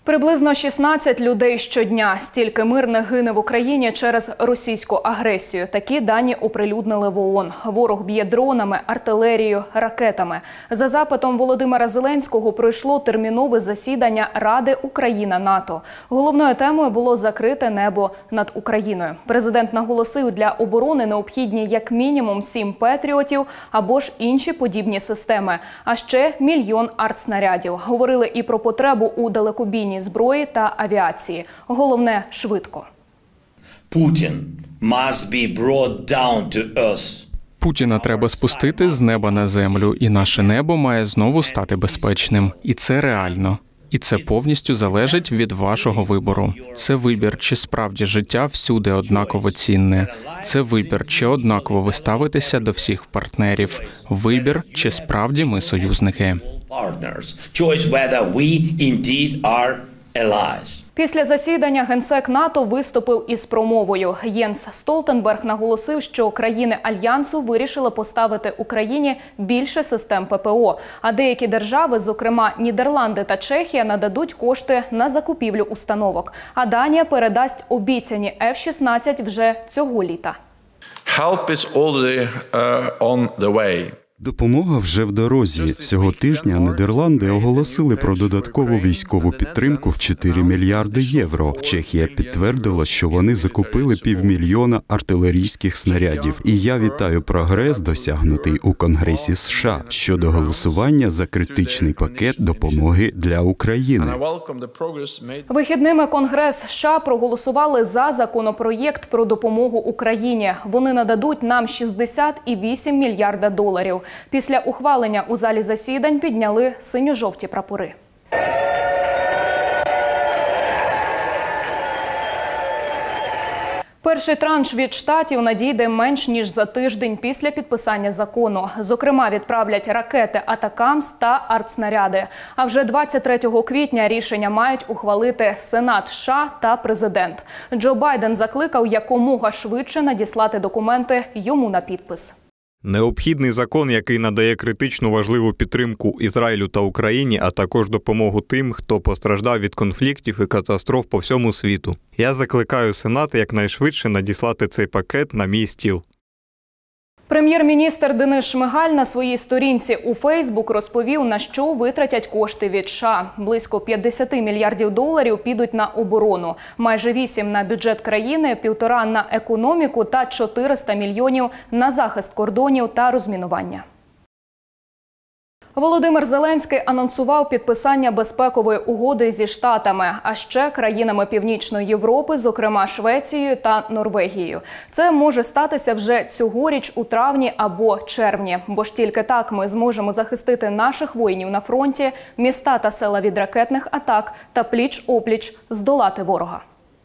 Приблизно 16 людей щодня. Стільки мирних гине в Україні через російську агресію. Такі дані оприлюднили в ООН. Ворог б'є дронами, артилерією, ракетами. За запитом Володимира Зеленського пройшло термінове засідання Ради Україна-НАТО. Головною темою було закрите небо над Україною. Президент наголосив, для оборони необхідні як мінімум 7 «Петріотів» або ж інші подібні системи. А ще 1 мільйон артснарядів. Говорили і про потребу у далекобійній зброї та авіації. Головне – швидко. Путіна треба спустити з неба на землю, і наше небо має знову стати безпечним. І це реально. І це повністю залежить від вашого вибору. Це вибір, чи справді життя всюди однаково цінне. Це вибір, чи однаково ви ставитеся до всіх партнерів. Вибір, чи справді ми союзники. Після засідання Генсек НАТО виступив із промовою. Єнс Столтенберг наголосив, що країни Альянсу вирішили поставити Україні більше систем ППО, а деякі держави, зокрема Нідерланди та Чехія, нададуть кошти на закупівлю установок. А Данія передасть обіцяні F-16 вже цього літа. Допомога вже в дорозі. Цього тижня Нідерланди оголосили про додаткову військову підтримку в 4 мільярди євро. Чехія підтвердила, що вони закупили 500 000 артилерійських снарядів. І я вітаю прогрес, досягнутий у Конгресі США, щодо голосування за критичний пакет допомоги для України. Вихідними Конгрес США проголосували за законопроєкт про допомогу Україні. Вони нададуть нам 60,8 мільярда доларів. Після ухвалення у залі засідань підняли синьо-жовті прапори. Перший транш від Штатів надійде менш ніж за тиждень після підписання закону. Зокрема, відправлять ракети «Атакамс» та артснаряди. А вже 23 квітня рішення мають ухвалити Сенат США та президент. Джо Байден закликав якомога швидше надіслати документи йому на підпис. Необхідний закон, який надає критично важливу підтримку Ізраїлю та Україні, а також допомогу тим, хто постраждав від конфліктів і катастроф по всьому світу. Я закликаю Сенат якнайшвидше надіслати цей пакет на мій стіл. Прем'єр-міністр Денис Шмигаль на своїй сторінці у Фейсбук розповів, на що витратять кошти від США. Близько 50 мільярдів доларів підуть на оборону, майже 8 – на бюджет країни, 1,5 – на економіку та 400 мільйонів – на захист кордонів та розмінування. Володимир Зеленський анонсував підписання безпекової угоди зі Штатами, а ще країнами Північної Європи, зокрема Швецією та Норвегією. Це може статися вже цьогоріч у травні або червні, бо ж тільки так ми зможемо захистити наших воїнів на фронті, міста та села від ракетних атак та пліч-опліч здолати ворога.